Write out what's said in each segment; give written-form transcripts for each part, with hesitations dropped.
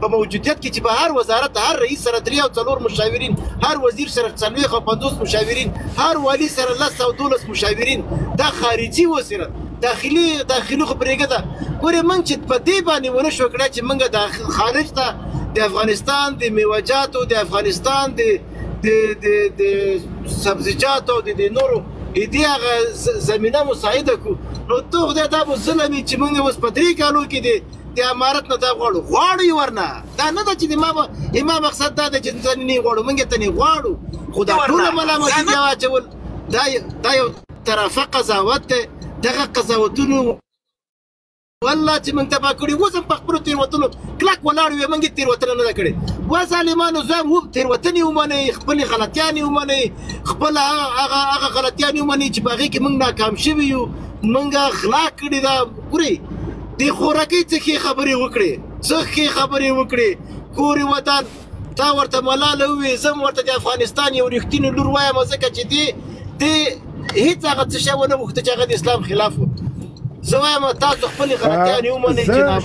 په موجودیت کې چې به هر وزارت هر رئیس سره 3 او 4 مشاورین، هر وزیر سره 40 او 50 مشاورین، هر والی سره 10 او 12 مشاورین، دا خارجي وزارت داخلي خو پرېږده ده. ګورې موږ چې په دې باندې ونه شو کړی چې موږ د خارج ته د افغانستان د میوه‌جاتو، د افغانستان د سبزیجاتو او د نورو دې هغه زمینه مساعده کړو، نو ته خدای دا به ظلم وي چې موږ اوس په 3 کالو کې د امارت نه دا غواړو یې ورنه. دا نه ده چې ما مقصد دا ده چې ته نه غواړو، موږ ته نه غواړو، خو دا ټوله ملامتي بیا واچول دا یو طرفه قضاوت دی. دغه قضاوتونو والله چې موږ تباه کړي، اوس هم په خپلو تېروتنو کلک ولاړ وي، موږ یې تېروتنه نه ده کړې. و ظالمانو زه هم تېروتنې ومنئ، خپلې غلطیانې ومنئ، خپل هغه غلطیانې ومنئ چې په هغې کې موږ ناکام شوي یو، موږ غلا کړې ده. ګورئ د خوراکۍ څه ښې خبرې وکړې، کور وطن تا ورته ملاله ووایې، زه هم ورته د افغانستان یو رښتینی لور وایم، ځکه چې دې هېڅ هغه څه شی ونه غوښته چې هغه د اسلام خلاف و. زه وایم تاسو خپلې غلطیانې ومنئ.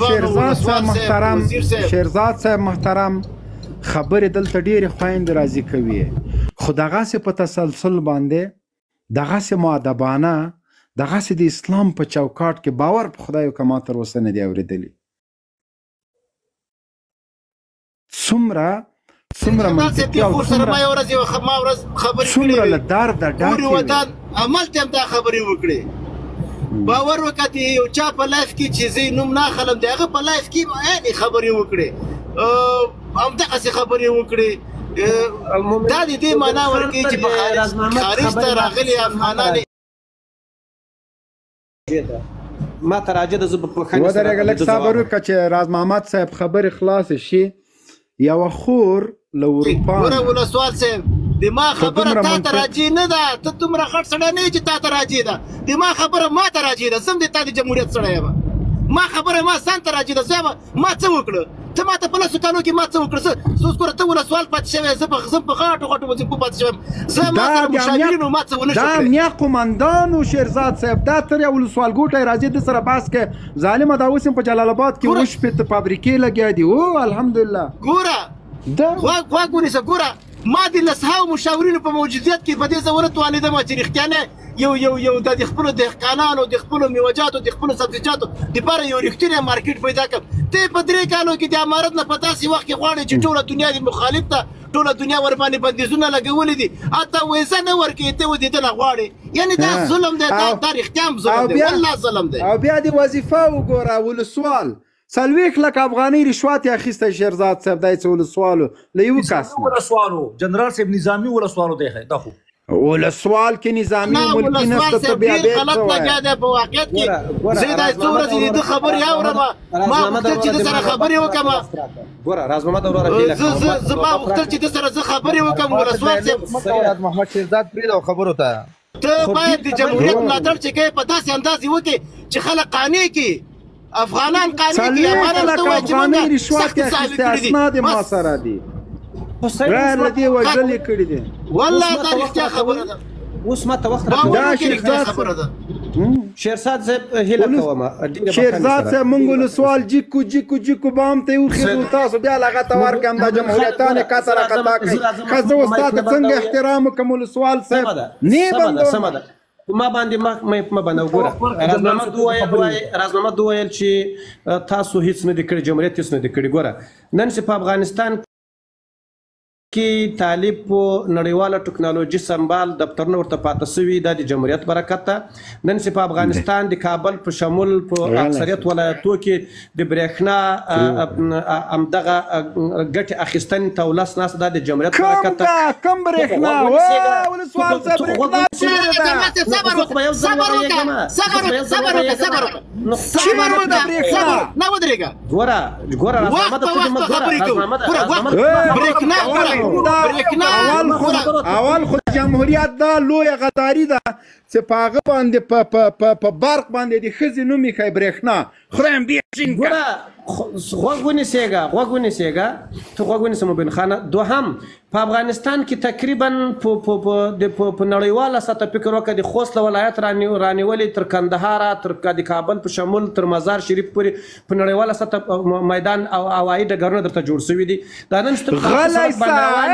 شیرزاد صاحب محترم، خبرې دلته ډېرې خویندې راضي کوي، خو دغسې په تسلسل باندې، دغسې مؤدبانه، دغسې د اسلام په چوکاټ کې باور په خدای وکړه ما تر اوسه نه دی اورېدلي. څومره منطقي او څومره له درده ډکې عمل ته هم دا خبرې وکړې. باور وکړه یو چا په لایف کې چې زه نوم نه اخلم، د هغه په لایف کې یعنې خبرې وکړې، همدغسې خبرې وکړې. دا د دې معنا ورکوي چې په خارج ته راغلي افغانان ما ته راجع ده. زه به په خاني ودرېږه لږ صبر وکړه چې راز محمد صاحب خبرې خلاصې شي. یوه خور له اروپا ګوره ولسوال صاحب، د ما خبره تا ته راجع نه ده، ته دومره غټ سړی نه یې چې تا ته راجع ده. د ما خبره ما ته راجع ده، زه هم د تا د جمهوریت سړی یم. ما خبره ما ځان ته راجع ده. زه ما څه وکړه؟ ته ما ته په 10 کالو کې ما څه وکړه؟ زه اوس ګوره ته ولسوال پاتې شوی، زه په غاټو وظیفو پاتې شویم، زه ما سره مشاورینو ما څه ونه شو کړی. دا امنیه قمندان و شیرزاد صاحب، دا تر یو ولسوال ګوټی راځي د سره بحث کې ظالمه. دا اوس هم په جلال آباد کې 8 فابریکې لګیا دي. او الحمدلله ګوره غوږ ونیسه. ګوره ما د 10 مشاورینو په موجودیت کې په دې زه ونه توانېدم چې رښتیانه یو د خپلو دهقانانو، د خپلو میوه‌جاتو، د خپلو سبزیجاتو دپاره یو رښتینی مارکیټ پیدا کړم. ته په 3 کالو کې د امارت نه په داسې وخت کې غواړې چې ټوله دنیا د مخالف ته، ټوله دنیا ورباندې بندیزونه لګولي دي، حتی ویزه نه ورکوي، ته ودېدنه غواړې. یعنې دا ظلم دی، دا رښتیا هم ظلم دی، والله ظلم دی. او بیا د وظیفه وګوره ولسوال 40 لک افغانۍ رشوت یې اخیستی شیرزاد صاحب. دا څه ولسوالو له یوه کس نه ولسوالو جنرال صاحب نظامي ولسوالو دی. دا خو ولسوال کې نظامي ملکي نشته، ته بیا غلط لګیا دی په واقعیت کې. زه دا څو ورځې د خبرې اورم، ما غوښتل چې د سره خبرې وکړم. ګوره راز محمد وروره زه ما غوښتل چې د سره زه خبرې وکړم. ولسوال صاحب راز محمد شیرزاد پرېږده خبرو ته. ته باید د جمهوریت ملاتړ چې کوې په داسې انداز یې وکړې چې خلک قانع کړي، افغانان قانع کړي. افغانان ته وایي چې موږ سختې صحابې کړي دي، اسناد ما سره دي، غیر له دې وژلې کړي دي. والله دا رښتیا خبره ده. اوس ما ته وخت خبره ده. شیرزاد صاحب هیله کوم، شیرزاد صاحب مونږ ولسوال جیکو بام ته وخېدو، تاسو بیا لغه ته ورکړم دا جمهوریتانې کتره کتا کوي. ښه زه اوس تا ته څنګه احترام وکړم ولسوال صاحب؟ نه بندوم ما باندې ما باندې وګوره. راز محمد وویل چې تاسو هیڅ نه دي کړي، جمهوریت هیڅ نه دي کړي. ګوره نن چې په افغانستان کې طالب په نړیواله ټکنالوژي سمبال دفترونه ورته پاته سوي، دا د جمهوریت برکت ده. نن چې په افغانستان د کابل په شمول په اکثریت ولایتو کې د برېښنا همدغه ګټې اخیستنې ته ولس ناسته، دا د جمهوریت برکت ده. کم برېښنا ولسوال صاحب برېښنا نه ودرېږه. ګوره اول خو جمهوریت دا لویه غداري ده چې په هغه باندې په برق باندې د ښځې نوم ایښی برېښنا خدایم بیا ټینګ ګوره غوږ ونیسېږه غوږ ونیسېږه ته غوږ ونیسه مبین خانه. دوهم په افغانستان کې تقریبا په نړیواله سطح فکر وکړه د خوست ولایت رانیولې تر کندهاره تر د کابل په شمول تر مزار شریف پورې په نړیواله سطح میدان او هوایي ډګرونه درته جوړ شوي دي. دا نن شته غلی سه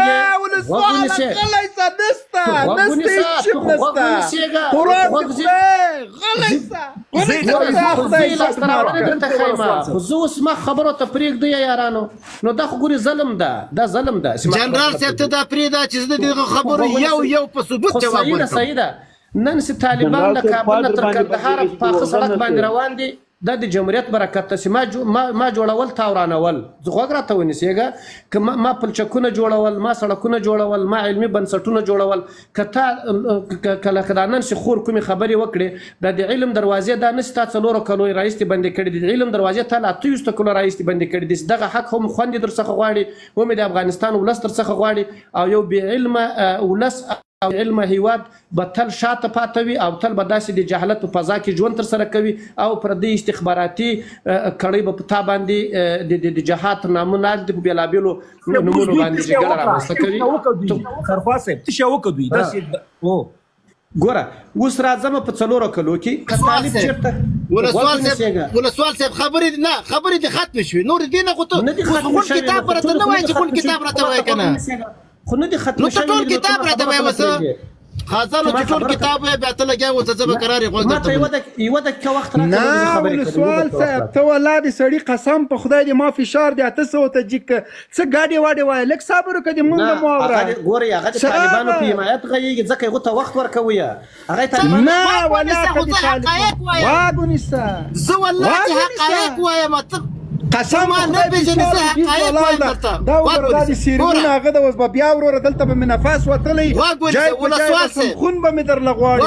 زه اوس ما خبرو ته پرېږدو یارانو نو دا خو ګورې ظلم ده دا ظلم ده. جنرال صاحب ته دا پرېږده چې زه د دغه خبرو یو په ثبوت جواب ورکړم. صحیح ده. نن چې طالبان د کابل نه تر کندهاره په پاخه سړک باندې روان دي دا د جمهوریت برکت ته چې ما جوړول تا ورانول. غوږ راته ونیسېږه که ما پلچکونه جوړول ما سړکونه جوړول ما علمي بنسټونه جوړول که تا کله دا نن چې خور کومې خبرې وکړې دا د علم دروازې دا نه چې تا 4 کلو راهیسې بندې کړي دي. د علم دروازې تا له 800 کلو راهیسې بندې کړي دي. دغه حق هم خوندې در څخه غواړي ومې د افغانستان ولس در څخه غواړي او یو بې علمه ولس او علمه هیواد به تل شاته پاته وي او تل به داسې د جهالت په فضا کې ژوند ترسره کوي او پردي استخباراتي کړۍ به په تا باندې د جهاد تر نامه ناست دي په بېلابېلو نومونو باندې جګړه رامنځته کوي. خرخوا صاحب تشه وکړو ګوره اوس راځم په 4 کلو کې که طالب چېرته ولسوال صاحب خبرې دې ختمې شوې نور دې نه خو ته غون کتاب راته نه وایې چې غون کتاب راته وایې که نه خو نه دي ختم شوی. نو ته ټول کتاب راته وایې وسه خازانو چې ټول کتاب وایې بیا ته لګیا اوسه زه به قرار یې غوږ درته یوه دقیقه وخت راکړه. نه ولسوال صاحب ته والله د سړي قسم په خدای دې ما فشار دی 800 ته جیک څه ګاډې واډې وایه لږ صبر وکړه دې مونږ مو واوره. ګورې هغه د طالبانو په حمایت غږېږي ځکه هغو ته وخت ورکوي هغه نه والله که د طالبان غوږ ونیسه زه والله چې حقایق وایم قسم نه پېژنې زه حقایق وایم درته. دا وګوره دا د سیریمونه هغه د اوس به بیا وروره دلته به مې نفس وتلی جای په جای به خون به مې درله غواړي.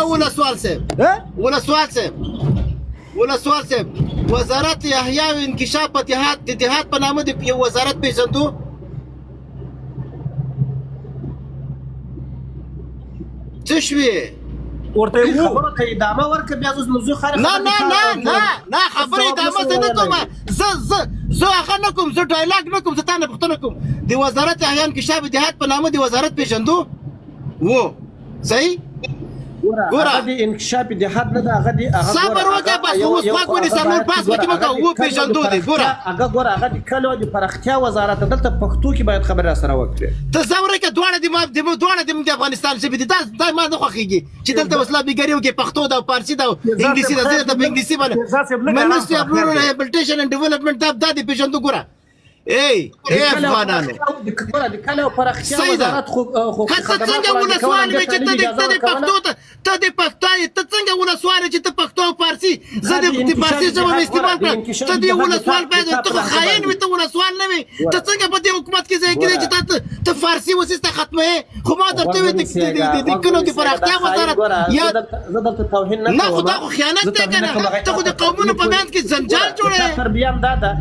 ولسوال صاحب وزارت احیا و انکشاف اتحاد په نامه د یو وزارت پېژندو څه شوې ورته خبرو ته ادامه ورکړه بیا اوس موضوع خارج نه خبرې ادامه زه نه کوم زه هغه نه کوم زه ډایلاګ نه کوم زه تا نه پوښتنه کوم د وزارت احیا انکشاف اتحاد په نامه د وزارت پېژندو و صحیح ګوره هغه د انکشاف اتحاد نه ده هغه د صبر وکړه بس اوس غوږ ونیسه نور بحث پکې مه کوه وپېژندو دی ګوره هغه د کلو د پراختیا وزارت دلته پښتو کې باید خبرې راسره وکړي. ته ځه ورکړه دواړه د افغانستان ژبې دي دا ما نه خوښېږي چې دلته وسله بېګاري وکړي پښتو ده او فارسي ده او انګلیسي ده زه درته په انګلیسي باندې منسټري اف رورل ریهابیلیټیشن اینډ ډیولپمنټ دا دې پېژندو ګوره افغانانو د کله پراختیا وزارت خو څنګه ولسوال وي چې ته د پښتو ته د پښتو ته څنګه ولسوال چې ته پښتو او فارسي زه د فارسي ژبه استعمال کړم ته د ولسوال باید ته خاين وي ته ولسوال نه وي ته څنګه په دې حکومت کې ځای کړې چې ته فارسي وسیسته ختمه خو ما درته وي د کلو د پراختیا وزارت یا زه دلته توهین نه خو دا خو خیانت دی کنه ته خو د قومونو په منځ کې زنجال جوړې تربیه دا ده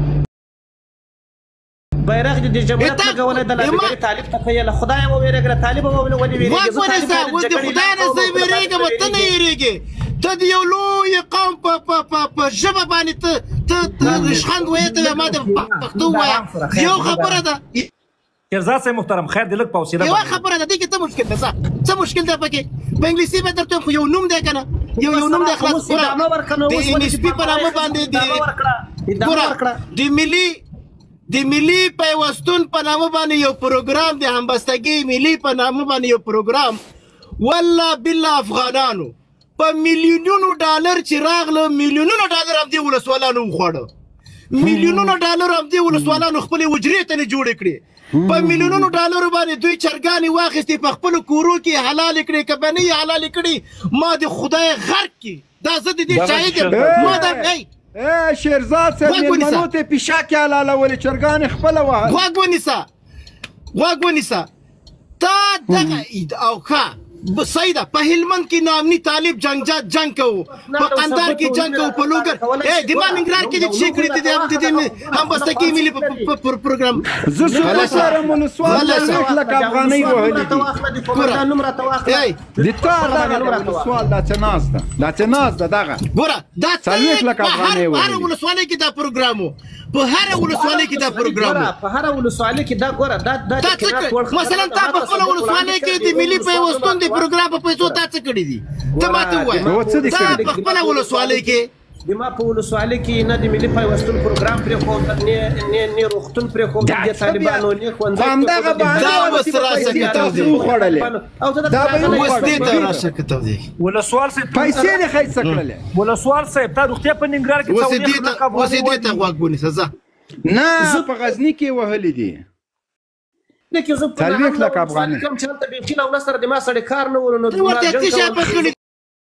بیرغ د جمهوریت لګولې د لګړي طالب ته له خدای و ویریږي طالب و ولې ویریږي واګ ونیسه اوس د خدای نه زه ویریږم ته نه ویریږي ته د یو لوی قوم په ژبه باندې ته رشخند وایې ته ما د پښتو وایه یو خبره ده شیرزاد صاحب محترم خیر دې لږ په حوصله یوه خبره ده دې کې څه مشکل ده څه مشکل ده پکې په انګلیسي به درته خو یو نوم دی که نه یو نوم دی خلاص د NSP په نامه باندې د ملي پیوستون په نامه باندې یو پروګرام د همبستګۍ ملي په نامه باندې یو پروګرام والله بالله افغانانو په میلیونونو ډالر چې راغله میلیونونو ډالر همدې ولسوالانو وخوړه میلیونونو ډالر همدې ولسوالانو خپلې حجرې ته نه جوړې کړې په میلیونونو ډالرو باندې دوی چرګانې واخیستې په خپلو کورو کې حلالې کړې که به نه یې حلالې کړې ما د خدای غرق کې دا زه د دې شاهد یم ما دا شیرزاد صاحب میلمنو ته پیشکې حلالولې چرګانې خپله وه غوږ ونیسه تا دغه او ښه صحیح ده په هلمند کې نامني طالب جنگ کوو په قندهار کې جنگ کوو په لوګر د ما ننګرهار کې د چې کړي د هم بستګي ملي پروګرام زه څه سره ولسوال لکه افغانۍ وهلي دي نوم راته واخله د تا دغه ولسوال دا څه ناز ده دغه ګوره دا څلوېښت لکه افغانۍ وهلي هر ولسوالۍ کې دا پروګرام و په هر ولسوالۍ کې دا پروګرام و په هر ولسوالۍ کې دا ګوره دا مثلا تا په خپله ولسوالۍ کې د ملي پیوستون د پروګرام په پیسو تا څه کړي دي ته ماته ووایه تا په خپله ولسوالۍ کې د ما په ولسوالۍ کې نه د ملي پیوستون پروګرام پرېښود نه روغتون پرېښود د طالبانو نه ښوونځی همدغه دا اوس راشه کتاب دی وخوړلې دا به اوس دې ته راشه کتاب دی ولسوال صاحب پیسې دې ښایسته کړلې ولسوال صاحب تا روغتیا په ننګرهار کې اوس دې ته غوږ ونیسه ځه نه په غزني کې وهلي دي لیکن زه په 40 لکه افغانۍ کوم چې هلته بیخي له ولس سره د ما سړی کار نه ورو نو ورته څه شی په کړي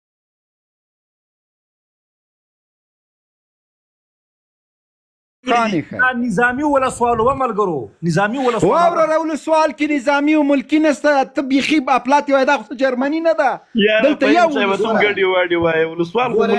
نظامي ولسوال و ملګرو نظامي ولسوال واوره ولسوال کې نظامي او ملکي نسته ته بیخي اپلات وای دا خو جرمني نه ده دلته یو ګډي واډي وای ولسوال خو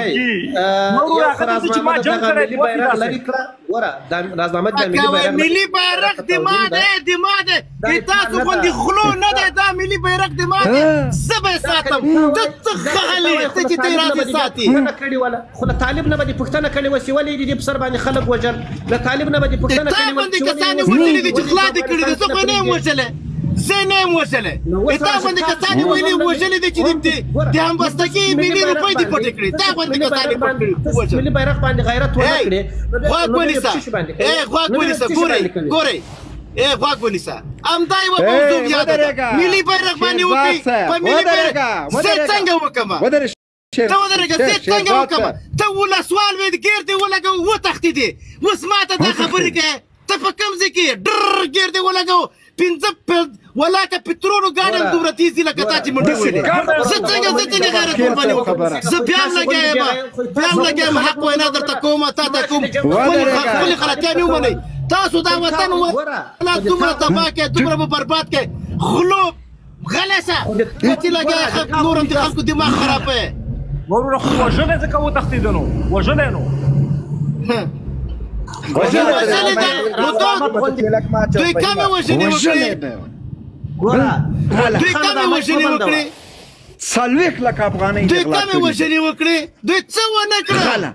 ملکی ملي بیرغ د ما ده د تاسو غوندې خلو نه ده دا ملي بیرغ د ما ده زه به یې ساتم ته څه غغلې ته چې ته یې راځې ساتې خو له طالب نه به دې پوښتنه کړې وه چې ولې دې په سر باندې خلک وژل له طالب نه به دې پوښتنه تا باندې کسان یې وژلي دي چې غلا دې کړي دي زه خو نه یم وژلی زه نه یم وژلی تا باندې کسان یې ویلي وژلي دي چې د همبستګۍ ملي روپۍ دې پټې کړي تا باندې کسان یې پټ کړي ملي بیرغ باندې غیرت ونه کړې غوږ ونیسه غوږ ونیسه ګورئ غوږ ونیسه همدا یوه موضوع یاده ده ملي بیرغ باندې وکړئ په ملي بیرغ زه څنګه وکړم ته ودرېږه زه څنګه وکړم ته ولسوال وې ګیر دې ولګوو وتښتېدې اوس ما ته دا خبرې کوې ته په کوم ځای کې ډر ګیر دې ولګوو پنځه ولاکه پترونو ګاډی هم دومره تیز دي لکه تا چې منډې وهلې زه څنګه غیرت قرباني وکړم زه بیا هم لګیا یم حق وینا درته کوم تا ته کوم خپلې غلطیانې ومنئ تاسو دا وطن دومره تباه کړئ دومره به برباد کړئ غلو غلی شه چې لګیا نور هم د خلکو دماغ خرابوي وروره خو وژلی ځکه وتښتېده نو وژلی نو دوی کمې وژنې وکړې دوی کمې وژنې وکړې 40 لکه افغانۍ دوی کمې وژنې وکړې دوی څه ونه کړل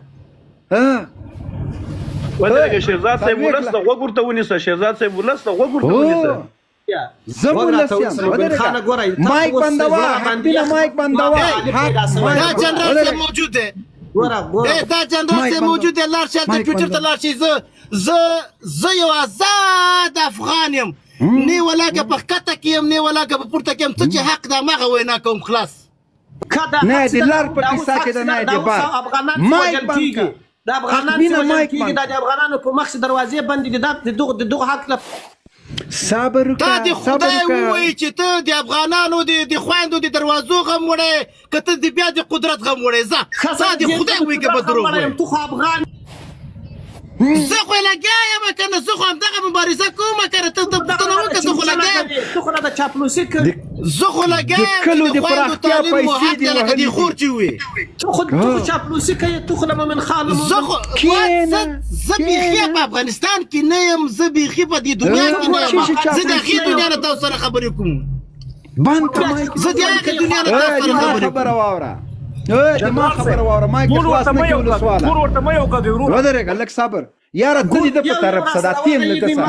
ودرېږه شهزاد صاحب ولس ته غوږ ورته ونیسه شهزاد صاحب ولس ته غوږ ورته ونیسه زه ولس یم ودرېږه مایک بندوه حقبینه مایک بندوه دا جنرال صاحب موجود دی دا جنرال صاحب موجود دی لاړ شي هلته ټویټر ته لاړ شي زه یو آزاد افغان یم نه ولاکه په ښکته کې یم نه ولاکه په پورته کې یم څه چې حق ده هماغه وینا کوم خلاص نه د لار په کیسه کې ده نه د بار مایک بند د افغانانو چې وژل کېږي دا د افغانانو په مخ دروازې بندې دي د دغه حق صبر تا د خدای ووایي چې ته د افغانانو د خویندو د دروازو غم وړی که ته د بیا د قدرت غم وړی ځه د خدای وایي که به دروغ وایي تو خو افغان زه خو لګیا یم که نه زه خو همدغه مبارزه کوم که نه ته نه وکړه زه خو لګیا یم ته خو راته چاپلوسي کوې زه خو لګیا یم چې د خویندو تعلیم مو حق دی لکه د خور چې وي ته خو چاپلوسي کوې ته خو له مومن خان زه بیخي په افغانستان کې نه یم زه بیخي په دې دنیا کې نه یم زه د هغې دنیا نه تاسو سره خبرې کوم زه د هغې دنیا نه تاسو سره خبرې کوم دماغ خبره واوره مایک خلاص نه کیو لسواله ورته مې یو کدی ورو ودرېږه لږ صبر یاره ته دې په طرف صدا تیم نه ده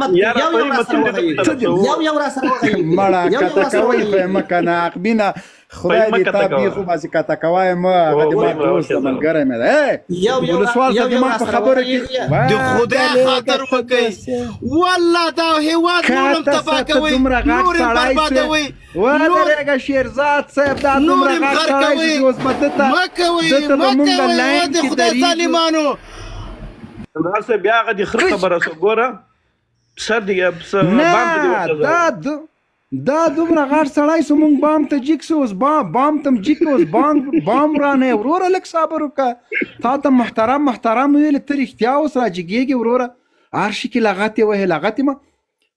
یو را سره وغږېږي مړه کته کوئ خو یې مه کنه عقبینه خدای دې تا بیخو باسې کته کوی مه هغه دماغ دوست ده ملګری مې ده ولسوال ته دماغ په خبرو کې د خدای خاطر وکئ والله دا هېواد نورم تباه کوئ نور یې بربادوئ ودرېږه شیرزاد صاحب دا دومره غټ سړی چې اوس به دته دته به مونږ لاین کې خدای ظالمانو جنرال صاحب بیا هغه د خره خبره شوه ګوره سر دې نه دا دومره غټ سړی سو مونږ بام ته جیک سو اوس بام ته جیک اوس بام رانه وروره لږ صبر وکړه تا ته محترم ویل ته رښتیا اوس راجګېږي وروره هر شي کې لغتې وهې لغتې مه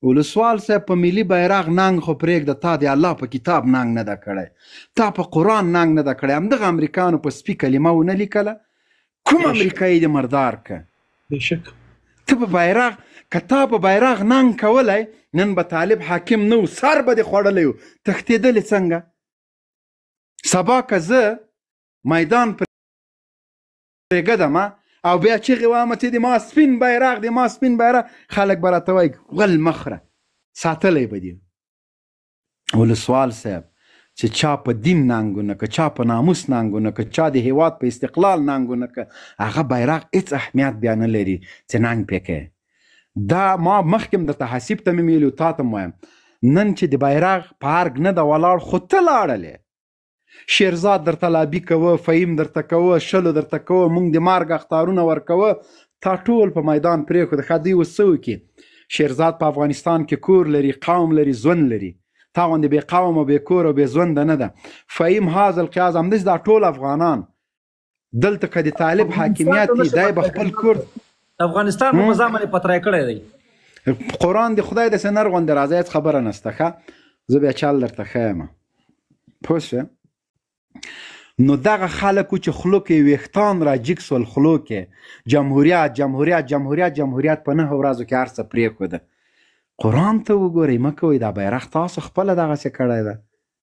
ولسوال صاحب په ملي بیرغ ننګ خو پرېږده، تا د الله په کتاب ننګ نه ده کړی، تا په قرآن ننګ نه ده کړی. همدغه امریکایانو په سپي کلمه ونه لیکله، کوم امریکایي دې مردار که ته په بیرغ، که تا په بیرغ ننګ کولی نن به طالب حاکم نه و، سر به دې خوړلی و، تښتېدلې څنګه؟ سبا که زه میدان پرېږدم او بیا چغې وایم چې د ما سپین بیرغ، د ما سپین بیرغ، خلک به راته وایي غل مخره ساتلی به دي. ولسوال صاحب چې چا په دین ننګ ونه که، چا په ناموس ننګ ونه که، چا د هیواد په استقلال ننګ ونه که، هغه بیرغ هېڅ اهمیت بیا نه لري چې ننګ پې کوي. دا ما مخکې هم درته حسیب ته مې ویلي و، تا ته م وایم نن چې د بیرغ په ارګ نه ده ولاړ، خو ته لاړلې، شیرزاد درته لابي کوه، فهیم درته کوه، شلو درته کوه، موږ د مارګ اختارونه ورکوه، تا ټول په میدان پرېښود. ښه دوی اوس څه وکړي؟ شیرزاد په افغانستان کې کور لري، قوم لري، ژوند لري، تا غوندې بې قوم او بې کور او بې ژونده نه ده. فهیم حاز القیاز همداسې دا ټول افغانان دلته که د طالب حاکمیت وي دی به خپل کور افغانستان په مزه باندې پتری کړی دی. قرآن د خدای داسې نر غوندې راځي، هېڅ خبره نشته. ښه زه بیا چل درته ښیم پوه شوې. نو دغه خلکو چې خولو کې ویښتان را جګ سول، خولو کې جمهوریت جمهوریت جمهوریت جمهوریت په 9 ورځو کې هر څه پرېښوده. قرآن ته وګورئ، مه کوئ دا بیرغ تاسو خپله دغسې کړی ده.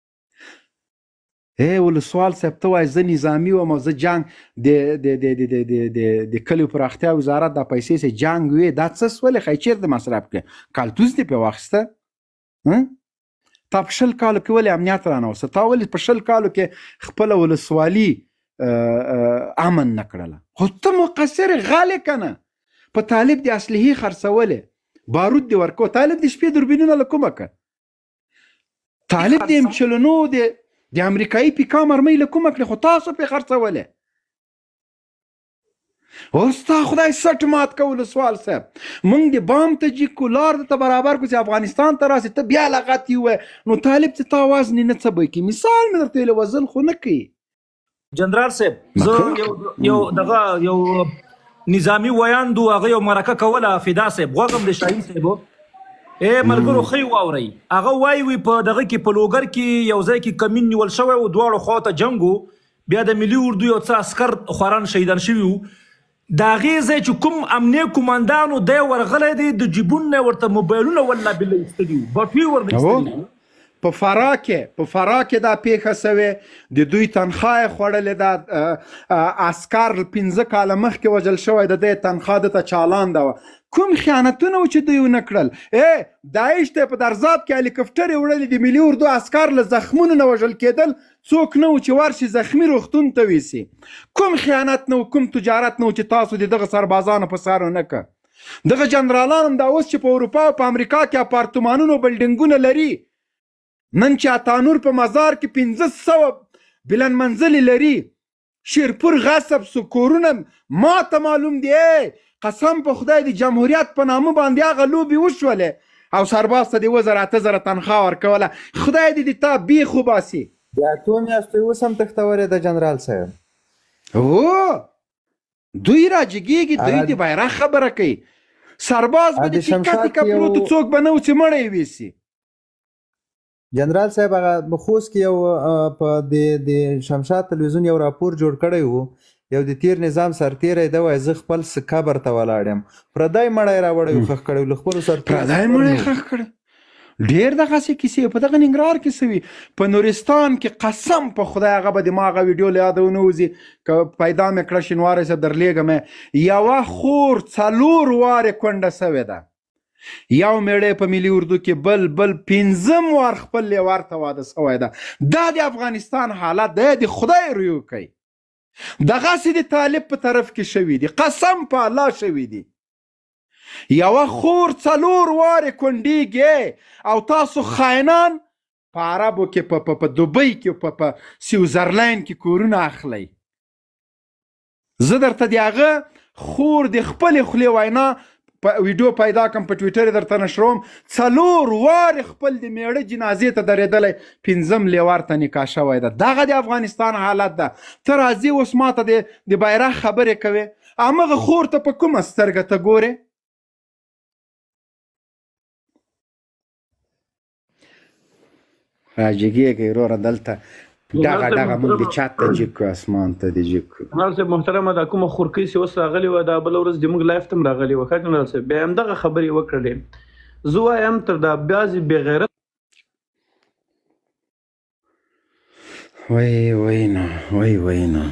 ولسوال صاحب ته وایي زه نظامي وم او زه جنګ د کلیو پراختیا وزارت دا پیسې چې جنګ وې دا څه سولې ښایي چېرته مصرف کړې؟ کالتوس دې پرې واخیسته؟ تا په 20 کالو کې ولې امنیت رانوسته؟ تا ولې په 20 کالو کې خپله ولسوالي امن نه کړله؟ خو ته مقصر غالې که نه؟ په طالب د اسلحې خرڅولې، بارود دې ورکو، طالب د شپې دوربینونه له کومه که؟ طالب د امچلونو د امریکایي پیکا مرمۍ له کومه کړې؟ خو تاسو پرې خرڅولې. اوس تا خدای سټ مات که ولسوال صاحب، موږ د بام ته جي کو، لار ته برابر کړو چې افغانستان ته راسې، ته بیا لغتې ووایې نو طالب چې تا وزنې نه څه به کوي؟ مثال مې درته ویلی وزل خو نه کوي. جنرال صاحب زه یو دغه یو نظامي ویاند و، هغه یو مرکه کوله، فدا صاحب غوږم د شاهین صاحب ملګرو ښه واورئ، هغه وایي په دغه کې په لوګر کې یو ځای کې کمین نیول شوی و، دواړو خواته جنګ و، بیا د ملي اردو یو څه عسکر خواران شهیدان شوي وو. د هغې ځای چې کوم امنیه قمندان و دی ورغلی دی، د جیبونو نه ورته موبایلونه والله بالله ایستلي وو، بټوې ورته ایستلي وو. په فراه کې دا پیښه سوې، د دوی تنخواه یې خوړلې ده، عسکر 15 کاله مخکې وژل شوی د دی تنخواه ده ته چالانده وه. کوم خیانتونه و چې دوی ونه کړل؟ داعش ته په درزاب کې هلیکاپټر یې وړلې، د ملي اردو عسکر له زخمونو نه وژل کېدل، څوک نه و چې ورشي زخمي روغتون ته ویسي. کوم خیانت نه و، کوم تجارت نه و چې تاسو د دغه سربازانو په سر ونه که. دغه جنرالان هم دا اوس چې په اروپا او په امریکا کې اپارتمانونو بلډینګونه لري، نن چې اتانور په مزار کې 1500 بلند منزلې لري، شیرپور غصب سو، کورونه ما ته معلوم دی. قسم په خدای د جمهوریت په نامه باندې هغه لوبې وشولې او سرباز ته د 2000 تنخواه ورکوله. خدای دې د تا بیخ وباسي. د 8 میاشتو اوس هم تښتورې ده جنرال صاحب. دوی راجګېږي، دوی د بیرغ خبره کوي، سرباز به د ټیکه ټیکه پروت، څوک به نه و چې مړی ویسي. جنرال صاحب هغه خوست کې یو په د شمشاد تلویزیون یو راپور جوړ کړی و، یو د تیر نظام سرتیری ده وایي زه خپل قبر ته ولاړ یم، پردی مړی راوړی و ښخ کړی و له خپلو پردی مړی ښخ کړی. ډېر دغسې کیسې په دغه ننګرهار کې سوي، په نورستان کې قسم په خدای هغه به د ما هغه ویډیو له یاده ونه وځي، که پیدا مې کړه شینواری صاحب درلیږم، یوه خور 4 وارې کونډه سوې ده، یو میړی په ملي اردو کې بل 15 وار خپل لیوار ته واده سوی ده. دا د افغانستان حالت دی، د خدای رویو کوي. دغسې د طالب په طرف کې شوي دي، قسم په الله شوي دي. یوه خور 4 وارې کونډېږي او تاسو خاینان په عربو کې په دوبۍ کې په سویزرلینډ کې کورونه اخلئ. زه درته د هغه خور د خپلې خولې وینا ویډیو پیدا کم په ټویټر درته نشروم، 4 وارې خپل د میړه جنازې ته درېدلی، 15 لیوار ته نکاح شوی ده. دغه د افغانستان حالت ده. ته راځې اوس ماته د بیرغ خبرې کوې، همغه خور ته په کومه سترګه ته ګورې؟ راجګېږئ وروره دلته دغه مونږ د چات ته جګ کړو اسمان ته دې جګ کړو. جنرال صاحب محترمه دا کومه خورکۍ چې اوس راغلې وه دا بله ورځ زموږ لایف ته هم راغلې وه ښه جنرال صاحب بیا یې همدغه خبرې وکړلې. زه وایم تر دا بعضې بېغیرت وای نه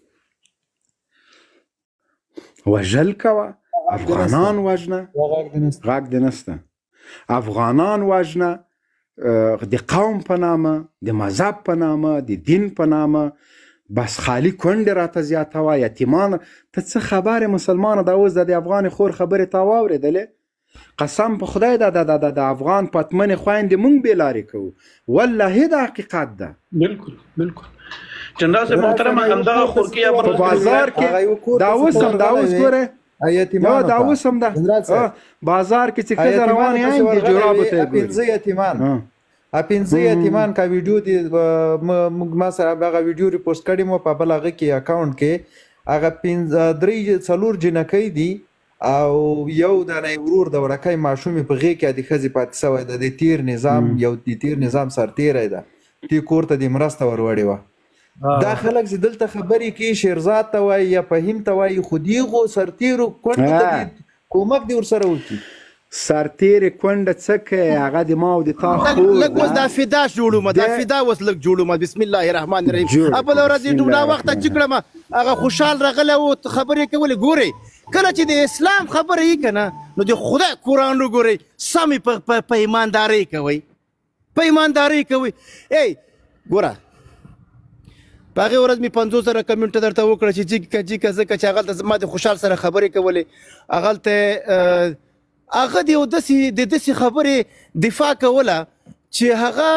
وژل کوه افغانان وژنه غږ دې نسته افغانان وژنه د قوم په نامه د مذهب په نامه د دین په نامه بس خالی کونډې راته زیاتوه یتیمان ته څه خبرې مسلمانه دا اوس د افغان خور خبرې تا واورېدلې قسم په خدای د افغان پتمنې خویندې مونږ بې لارې کوو والله دا حقیقت ده. بالکل جنرال صاحب محترمه همدغه خورکۍ په بازار کې دا اوس ګوره دا اوس هم ده بازار کې چې ښځه روانې دي جرابو ته یې پنځه یتیمان کا ویډیو دی ما سره هغه ویډیو ریپوسټ کړی مو په بل هغه کې اکاونټ کې هغه درې څلور جنکۍ دي او یو دانه ورور د وړکۍ ماشومې په غېږ کې د ښځې پاتې شوی ده د تیر نظام یو د تیر نظام سرتیری ده دې کور ته د مرسته ور وړې وه. دا خلک چې دلته خبرې کوي شیرزاد ته وایي یا فهیم ته وایي خو دېغو سرتیرو کونډو ته کومک دې ورسره وکړي. سرتیرې کونډه څه کوي هغه د ما او د تا خور لږ اوس دا فدا جوړومه دا فدا اوس لږ جوړومه بسم الله الرحمن الرحیم. بله ورځ یې ډوډا وخته چې کړمه هغه خوشحال راغلی و خبرې کولې ګورئ کله چې د اسلام خبره یې که نه نو د خدای قرآن وګورئ سمې په ایماندارۍ کوئ په ایماندارۍ کوئ. ای ګوره په هغې ورځ مې 50,000 کمنټه درته وکړه چې جي که ځکه چې هغلته ما د خوشحال سره خبرې کولې هغلته هغه د یو داسې خبرې دفاع کوله چې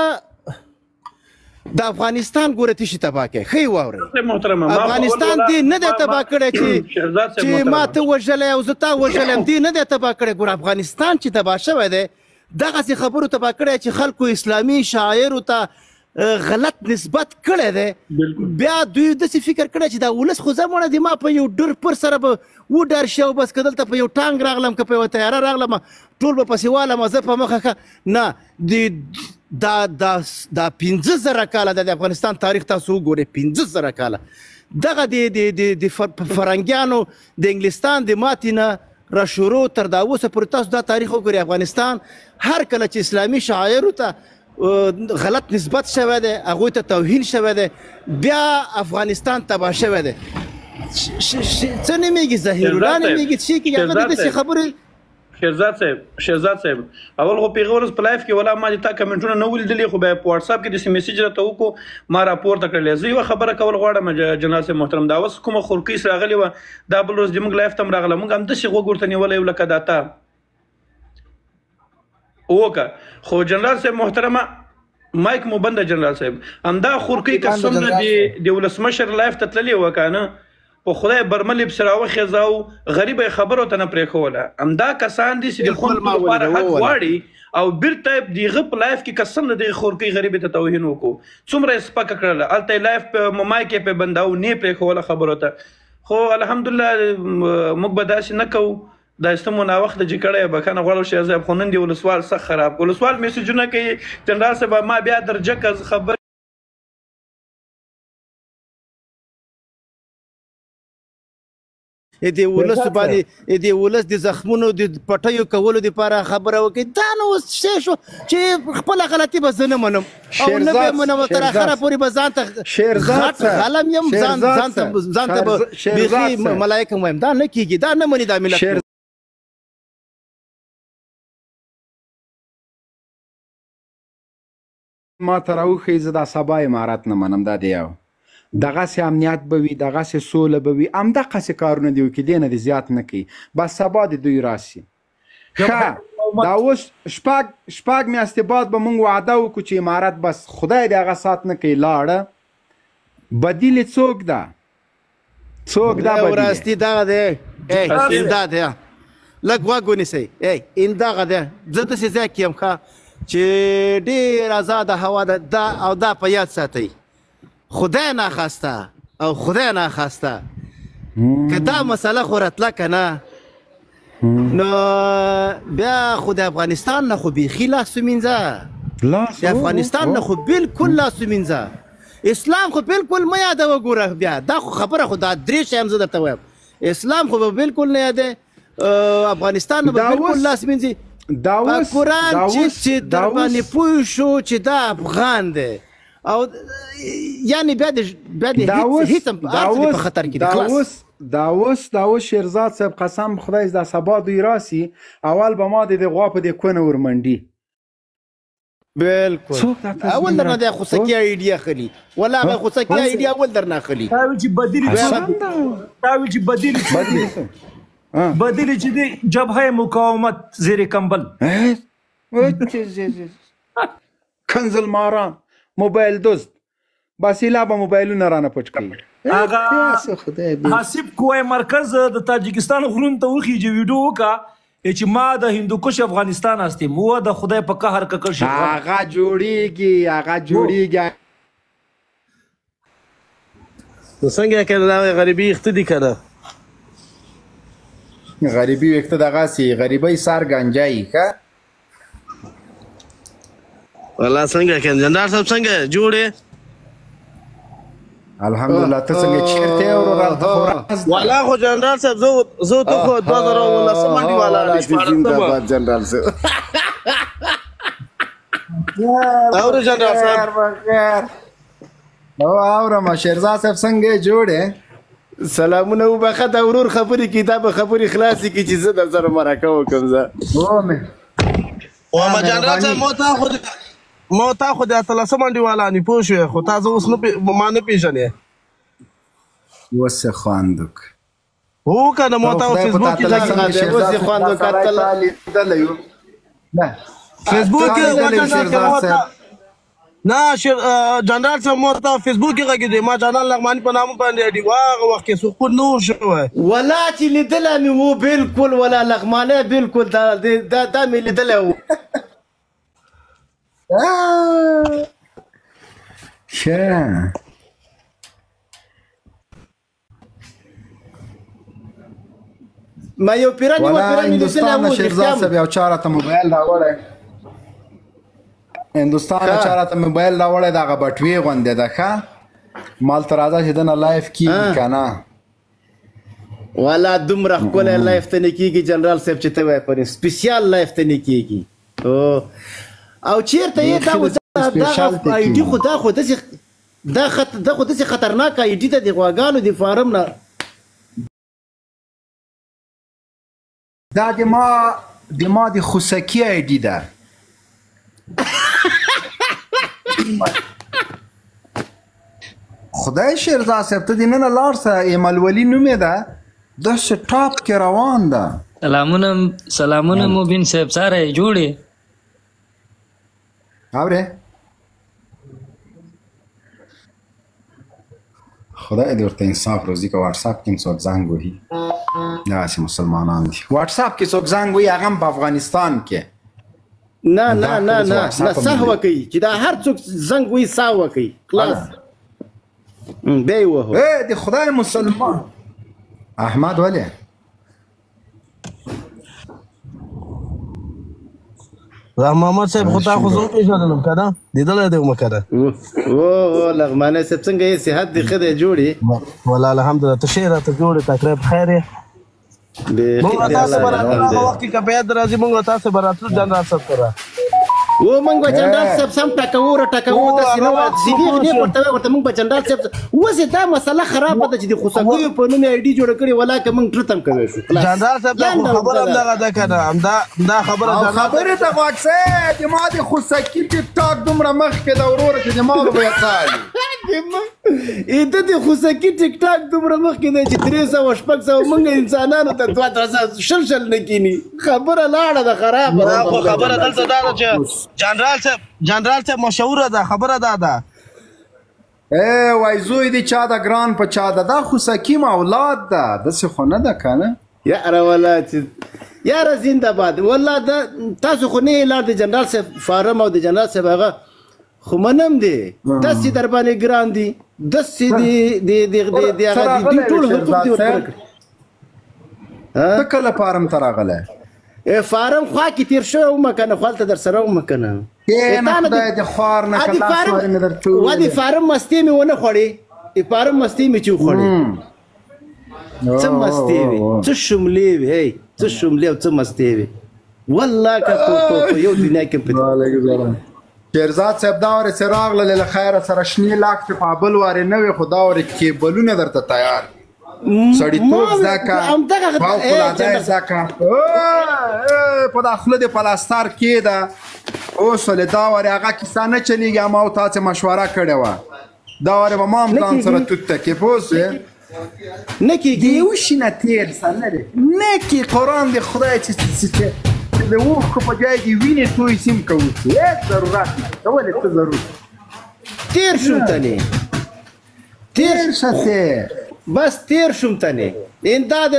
هغه د افغانستان ګوره تشي تباه کوي. ښه یې واورئ افغانستان دې نه دی تباه کړی چې ما ته وژلی او زه تا وژلی یم دې نه دی تباه کړی. ګوره افغانستان چې تباه شوی دی دغسې خبرو تباه کړی چې خلکو اسلامي شاعرو ته غلط نسبت کړی دی بیا دوی داسې فکر کړی چې دا ولس خو زه مړه د ما په یو ډر پر سره به وډار شي او بس که دلته په یو ټانک راغلم که په یوه تیاره راغلم ټول به پسې والم زه په مخه نه دا 15,000 کاله د افغانستان تاریخ تاسو وګورئ 15,000 کاله دغه د فرنګیانو د انګلستان د ماتې نه را شروع تر دا اوسه پورې تاسو دا تاریخ وګورئ افغانستان هر کله چې اسلامي شاعرو ته غلط نسبت شوی دی هغوی ته توهین شوی دی بیا افغانستان تباه شوی دی. څه نومېږي ظهیرالله نومېږي څه کېږي هغه د داسې خبرې. شهزاد صاحب اول خو پیغه ورځ په لایف کې ولا ما د تا کمنټونه نه ولیدلې خو بیا په واتساپ کې داسې میسیج راته وکړو ما راپورته کړلی. زه یوه خبره کول غواړم جنرال صاحب محترم دا اوس کومه خورکۍ راغلې وه دا بل ورځ زموږ لایف ته هم راغله موږ همداسې غوږ ورته نیولی یو لکه دا تا وکړه. خو جنرال صاحب محترمه مایک مو بنده جنرال صاحب همدا خورکۍ که څومره د ولسمشر لایف ته تللې وه که نه په خدای برمل یې پسې راوخېځه او غریبه یې خبرو ته نه پرېښوله همدا کسان دي چې د خلکو لپاره حق غواړي او بیرته د هغه په لایف کې قسم د دغې خورکۍ غریبې ته توهین وکړو څومره یې سپکه کړله هلته یې لایف په مایک یې پرې بنداو نه یې پرېښوله خبرو ته. خو الحمدلله موږ به داسې نه کوو دا استمو ناوخته چې کړی بخښنه غواړو شهزاد خو نن دې ولسوال سخت خراب ولسوال میسیجونه کوي جنرال صاحب ما بیا درجه که خبر د ولس باندې د ولس د زخمونو د پټیو کولو دپاره خبره وکړي دا نو اوس شی شو چې خپله غلطي به زه نه منم او نه به منم تر اخره پورې به ځان ته غټ غلم یم ځان ته به بیخي ملایکه وایم دا نه کېږي دا نه مني دا ملت. ما ته راوښیي زه دا سبا امارت نه منم دا د یو دغسې امنیت به وي دغسې سوله به وي همدقسې کارونه دې وکړي دې نه دې زیات نه کوي بس سبا د دوی راسي. ښه دا اوس شپږ میاشتې بعد به موږ وعده وکړو چې امارت بس خدای دې هغه سات نه کوي لاړه بدیل یې څوک ده وراستی دغه دی امداد لږ غوږ ونیسئ همدغه دی زه داسې ځای کې یم ښه چې ډېر آزاده هوا ده او دا په یاد ساتئ خدای ناخواسته او خدای ناخواسته که دا مسله خو راتله که نه نو بیا خو د افغانستان نه خو بیخي لاس ومینځه لاس د افغانستان نه خو بالکل لاس ومینځه اسلام خو بالکل مه یادوه ګوره بیا دا خو خبره خو دا درې شیان زه درته وایم اسلام خو به بالکل نه یادې افغانستان نه به بالکل لاس ومینځي په قرآن چې در باندې پوه شو چې دا افغان دی او یعنی بیا د هیڅ هم په خطر کې دی خلاص دا اوس شیرزاد صاحب قسم خدای دا سبا دوی راسي اول به ما د غوا په دې کونه ورمنډي بالکل اول درنه د خوسکی ایډیا خلی ولا به خوسکی ایډیا اول درنه خلی دا چې بدلی چې دی جبهه مقاومت زیر کمبل کنزل ماران موبایل دوست باسیلا به موبایلونه رانه پټ کړي هغه حاسب کوه مرکز د تاجکستان غرون ته وخیږي ویډیو وکړه چې ما د هندوکش افغانستان هستیم و د خدای په قهر ککړ شي هغه جوړیږي نو څنګه کړه دا غریبي اختدي کړه غریبی وقت دغه سي غریبی سر گنجای که والله څنګه کین جنرال صاحب څنګه جوړه الحمدلله ته څنګه چیرته اور والله خو جنرال صاحب زه ته خو 2019 باندې والا زنده‌باد جنرال صاحب اور جنرال صاحب او ما شیرزاد صاحب څنګه جوړه سلامونه وبخه دا ورور خبرې کې دا به خبرې خلاصې کې چې زه در سره مرکه وکړم زه ما جنرال صاحب ما تا خو د اتلسم انډیواله نه پوه شوې خو تا زه اوس ما نه پېژنې وسه خواندک هو که نه ما تا فیسبوک کې وسه خواندک فیسبوک کې نه جنرال صاحب مو ته فیسبوک کې غږی ما جانان لغمانی په نامه باندې دی واغه وخت کې سو نور شوی ولا چې لیدل مې وو بالکل ولا لغمانه بالکل دا مې لیدل وو شه ما یو پیرانی و پیرانی هندوستان شیرزاد صاحب یو چاره ته موبایل راوړی هندوستان چاره ته موبایل راوړی دغه بټوي غونډه ده ښه مال تر راځه چې دنه لایف کیږي کنه والا دومره ښکلی لایف ته نه کیږي جنرال صاحب چې ته وایې پرې سپیشیال لایف ته نه کیږي او چیرته یې دا آی ډي خو دا خو داسې خطرناک آی ډي ته د غواګانو د فارم نه دا د ما د خوسکی آی ډي ده خدای شیرزاد صاحب ته د نن لار سره ایمل ولی نومې ده د ټاپ کې روان ده سلامونه مبین صاحب سره جوړې اوره خدای دې ورته انصاف روزي که واتساپ کې څوک زنګ وهي داسې مسلمانان دي واتساپ کې څوک زنګ وهي هغه په افغانستان کې نه سهوه کوي چې دا هر څوک زنګ وي سهوه کوي خلاص بیا یې وهو د خدای مسلمان احمد ولې محمد صاحب خو تا خو زه وپېژندلم که نه لیدلی دی مو که نه او لغمانی صاحب څنګه یې صحت دې ښه دی جوړې والله الحمدلله ته ښې راته جوړې تقریب خیر یې مونږ تاسو به راتلو هغه وخت کې که په یاد راځي مونږ تاسو به راتلو جنرال صاحب سره و مونږ به جنرال صاحب سم ټکوو داسې نه وه سیدې غنې ورته ورته مونږ به جنرال صاحب اوس دا مسله خرابه ده چې د خوسکیو په نوم یې آی ډي جوړه کړې ولا که مونږ ټرت هم کوی شو جنرال صاحب دا خبره همدغه ده که نه دا خبره خبرې ته غوږ سه د ما د خوسکي ټیک ټاک دومره مخکې ده وروره چې د ما به یې څالي د دې خوسکي ټیک ټاک دومره مخکې دی چې 300 شپږ مونږ انسانانو ته 2 شل نه کینی خبره لاړه ده خرابه خو خبره دلته دا ده چې جنرال صاحب مشهوره ده خبره ده وای زوی دی چا ده ګران په چا ده دا خوسکي اولاد ده داسې خو نه ده که نه یاره ولا چې یاره زنده‌باد والله دا تاسو خو نه یې لار د جنرال صاحب فارم او د جنرال صاحب هغه خو منم دی داسې در باندې ګران دي داسې د هغه ټول حقوق دي ورکړي ته کله فارم ته راغلی فارم خوا کې تیر شوی وم که نه خو هلته در سره وم که نه کېنه خدای دې خوار نه کړه لاس وارې مې درته وا د فارم مستې مې ونه خوړې د فارم مستې مې چې وخوړې څه مستې وې څه شملې وې څه شملې او څه مستې وې والله که په یو دنیا کې شیرزاد صاحب دا ورې چې راغلل له خیره سره شنې لاک چې په بل وارې نه وې خو دا ورې کیبلونه درته تیار سړیتوب زده کړه فوقالعاده یې زده کړه په دا خوله دې پلاستر کېده اوس ولې دا ورې هغه کیسه نه چلېږي ما او تا چې مشوره کړې وه دا ورې به ما هم ځان سره توت ته کې پوه شوې نه کېږي د یو شي نه تېر سه نه دی نه کې قرآن د خدای چې د اوښکو په ځای د وینې توی سیم کوو هېڅ ضرورت نشته ولې څه ضرورت تېر شوم تنې تېر شه تېر بس تیر شوم تنه اندا د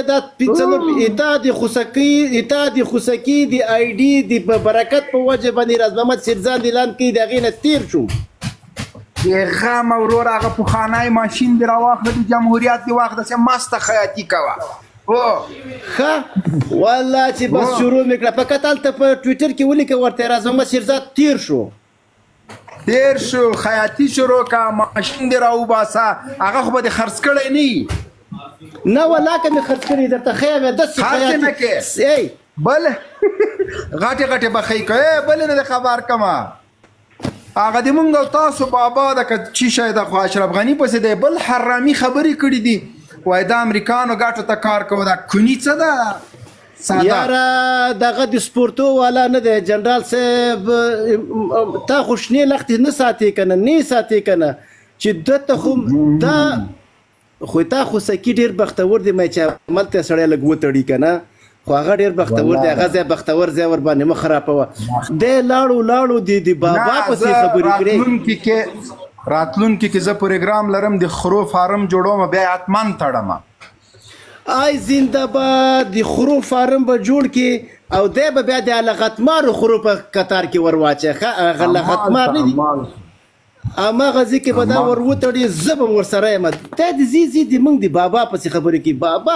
خوسکی د آی ډي د برکت په وجه باندې راز محمد سرزان اعلان کړي د هغې نه تیر شوم غم ورور هغه پخوانی ماشین دې راواخله د جمهوریت د وخت داسې مسته خیاطي کوه ښه والله چې بس شروع مې کړه فقط هلته په ټویټر کې ولیکه ورته راز محمد سرزاد تیر شو تیر شو خیاطي شروع که ماشین دې راوباسه هغه خو به دې خرڅ کړی نه وي نه والله که مې خرڅ کړي درته ښیم داسې خرڅ نه کې بل غټې غټې بخۍ که بل نه د خبر کمه هغه د مونږ او تاسو بابا ده که چی شی ده خو اشرف غني پسې دی بل حرامي خبرې کړي دي وایي د امریکانو ګټو ته کار کوو دا کوني څه ده یاره دغه د سپورټو والا نه دی جنرال صاحب تا خو شنې لختې نه ساتې که نه نه ساتې که نه چې ده ته خو دا خو تا خو سکي ډېر بختور دی مې چې عملته سړی لږ وتړي که نه خو هغه ډېر بختور دی هغه ځای بختور ځای ور باندې مه خرابوه دی لاړو د بابا پسې خبرې کړې راتلونکي کې زه پروګرام لرم د خرو فارم جوړوم بیا حتمن تړم آی زنده باد د خرو فارم به جوړ کړي او دی به بیا د لغتمارو خرو په قطار کې ور واچي هغه لغتمار نه دي هماغه ځای کې به دا ور وتړي زه به ورسره یم دا د زی د موږ د بابا پسې خبرې کوي بابا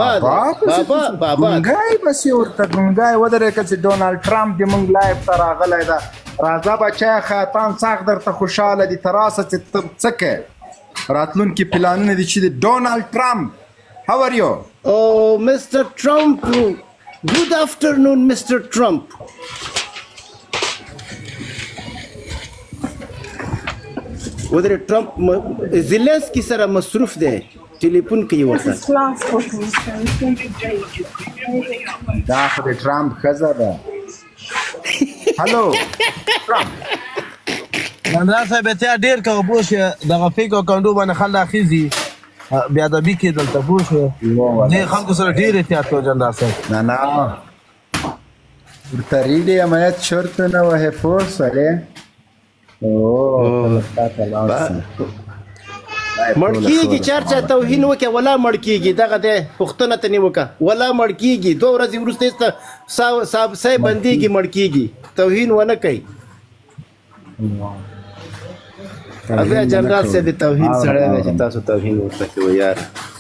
ګونګی بسې ورته ګونګی ودرېږه چې ډونالډ ټرمپ د موږ لایف ته راغلی ده راځه بچی خیاطان څاښ درته خوشحاله دي تر راسه چې ته څه کوې راتلونکي پلانونه دي چې د ډونالډ ټرمپ How are you? Oh, Mr. Trump. Good afternoon, Mr. Trump. ودر ټرمپ زيلنسکي سره مصروف دی ټلیفون کوي ورته دا خو د ټرمپ ښځه ده هلو ټرمپ جنرال صاحب احتیاط ډېر کوه پوه شوې دغه فیک اکاونټو باندې خلک اخیزي بیا ادبي کې دلته پوه شوې دې خلکو سره ډېر احتیاط کوه جنرال صاحب نه ورته ریډې امایت شرط نه وهې پوه سړی مړ کېږي چارچا توهین وکړه ولا مړ کېږي دغه دی پوښتنه ته نیې وکړه ولا مړ کېږي 2 ورځې وروسته یې سای بندېږي مړ کېږي توهین ونه کوي بیا جنرال صاحب د توهین سړی دی چې تاسو توهین ورته کوئ یار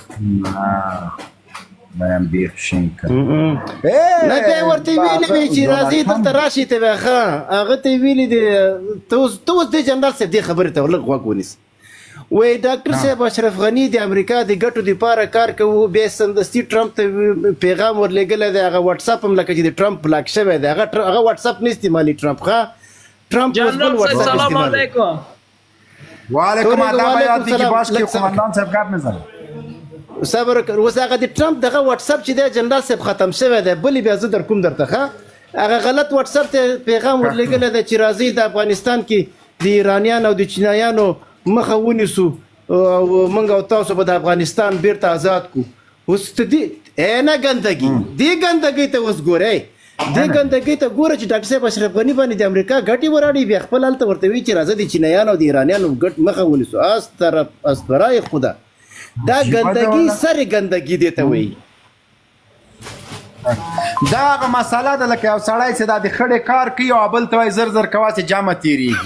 باید بیخ شینکه نه بیا یې ورته ویلي وي چې راځئ دلته راشئ ته بیا ښه هغه ته یې ویلي دي ته اوس دې جنرال صاحب دې خبرې ته لږ غوږ ونیسه وایي ډاکټر صاحب اشرف غني د امریکا د ګټو دپاره کار کوو بیا سمدستي ټرمپ ته پیغام ورلېږلی دی هغه واټساپ هم لکه چې د ټرمپ بلاک شوی دی هغه واټساپ نه استعمالي ټرمپ ښه ټرمپ اوس بل واټساپ استعمالوي وعلیکم آداب یاد دي چې باش کې قومندان صاحب ګپ نه زنه صبر وکړه اوس هغه د ټرمپ دغه واټساپ چې دی جنرال صاحب ختم شوی دی بلې بیا زه در کوم درته ښه هغه غلط واټساپ ته پیغام ورلېږلی دی چې راځئ د افغانستان کې د ایرانیانو او د چینایانو مخه ونیسو او موږ او تاسو به د افغانستان بیرته آزاد کړو اوس ته نه ګندګي دې ګندګۍ ته اوس ګورئ دې ګندګۍ ته ګوره چې ډاکټر صاحب اشرف غني باندې د امریکا ګټې وراړي بیا خپل هلته ورته وایي چې راځه د چینایانو او د ایرانیانو ګټ مخه ونیسو استرای خدا دا ګندګي سرې ګندګي دې ته وایي دا هغه مسله ده لکه یو سړی چې دا د خړې کار کوي او بل ته وایي زر زر کوه چې جامه تېرېږي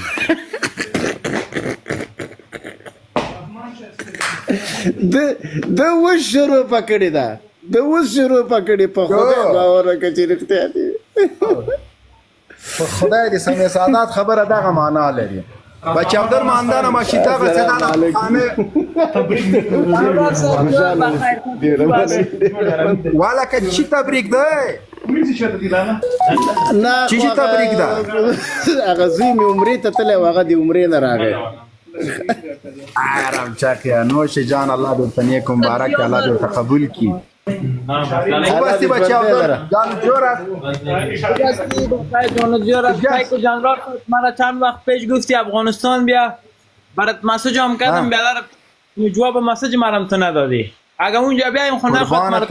د اوس شروع پکړې ده د اوس شروع پکړې په خدای باور وکړه چې رښتیا دي خدای دې سمې سعادت خبره دغه معنا لري بچاودر ماندانه ماشي دغه څه نه والا که چی تبریک ده نه چی تبریک ده هغه زوی مې عمرې ته تللی و هغه د عمرې نه راغی آرام چاکیا نوش جان الله درته نیک مبارک الله درته قبول کی خوب هستی بچاودر جان جورت جنرال مرا چند وقت پیش گفتی افغانستان بیا برات مسیج هم کردم بیالر جواب مسیج مرم تو ندادی اگه اونجا بیایم خونه خود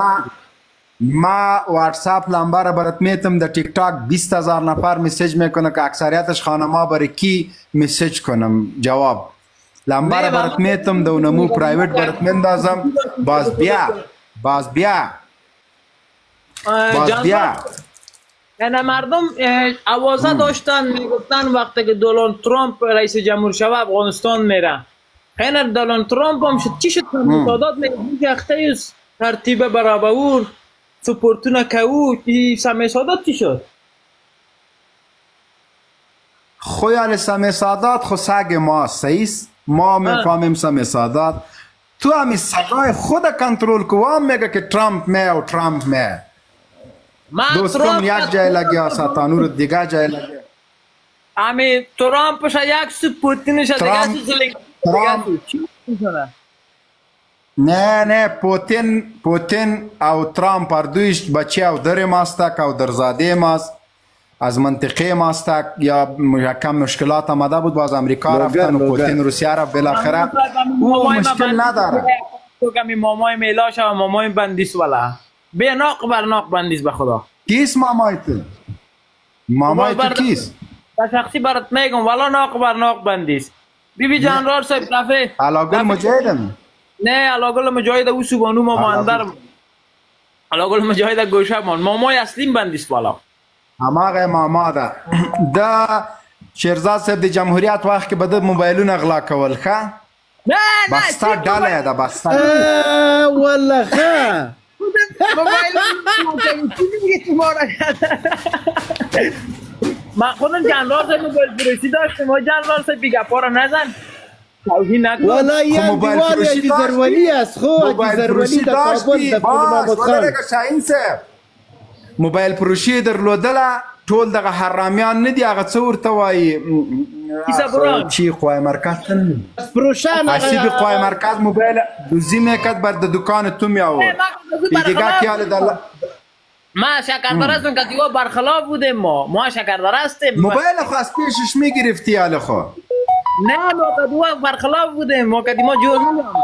ما واتساپ نمبر برات میتم در ټیک ټاک 20000 نفر میسیج میکنه که اکثریتش خانما برای کی میسیج کنم جواب نمبر برات میتم دو نمو پرایوت برات مندازم باز بیا یعنی مردم آوازه داشتن میگفتن وقتی که دونالد ترامپ رئیس جمهور شود افغانستان میره خیلی دونالد ترامپ هم شد چی شد متادات میگه اخته ترتیب برابر سپورتونه که سمی سادات چی شد خویال سمی سادات خو سگ ما سیست ما میفهمیم سمی سادات تو همی سگای خود کنترل کوام میگه که ترامپ می و ترامپ می دوستم یک جای لگه ساتانور دیگه جای لگه همی ترامپش یک سو پوتینش دیگه نه پوتین او ترامپ اردویش بچه او در ماستک او درزاده ماست از منطقه ماستک یا کم مشکلات آمده بود باز امریکا رفتن و پوتین روسیه را بالاخره او مشکل نداره تو کمی مامای میلاش و مامای بندیس والا به ناق بر ناق بندیس به خدا کیست مامای تو؟ مامای تو کیست؟ به شخصی برات میگم والا ناق بر ناق بندیس بیبی جنرال صاحب دفعه علاقل مجاهدم نه علاقل مجاهد او سوبانو ماما اندر علاقل مجاهد گوشه مان مامای اصلیم بندیس والا هماغه ماما ده دا شیرزاد صاحب د جمهوریت وخت کې بده موبایلونه اغلا کول ښه نه بستا ډاله ده بستا والله ښه ما خودم جنرال صاحب موبایل فروشی داشتم و جنرال صاحب بیگه پارا نزن توهین نکن والله یک دیوار یکی زرولی است خو زرولی در کابل در محمد خان شاهین صاحب موبایل فروشی درلودله ټول دغه حرامیان نه دي هغه څه ورته وایي چی خواه مرکز فروشان حسیب خواه مرکز موبایل دوزی میکرد بر د دکان تو میآورد دیگه کیال دل ما شکردرستم که دیگه برخلاف بودیم ما شکردرستیم موبایل خو از پیشش میگرفتی حال خو نه ما که دیگه برخلاف بودیم ما که دیگه جور